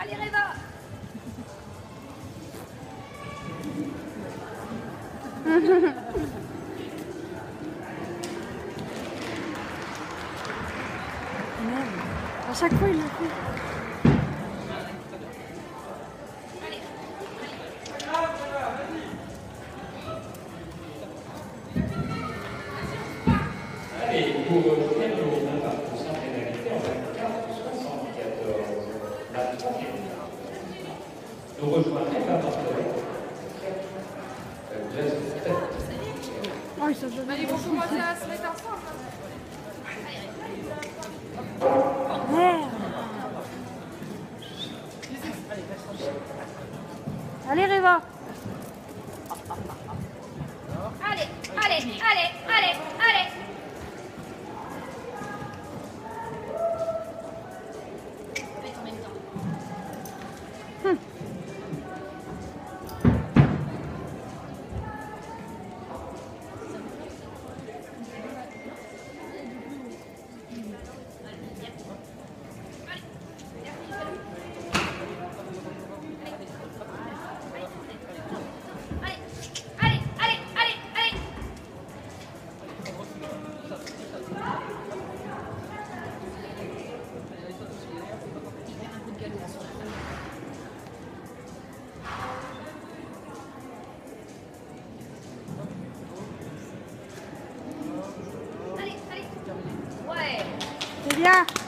Allez, Reva. Merde. À chaque fois, il le fait. Allez, pour terminer la partie sans pénalité, on va être 4,74. La troisième. Nous rejoindrons la Barthelone. Vous êtes tête. Oh, ils sont jolis. Ils vont commencer à se mettre ensemble. Merde. Allez, Reva. Allez, allez, allez, allez, allez. En même temps. Allez, allez, allez, allez. Allez, allez. Ouais. C'est bien.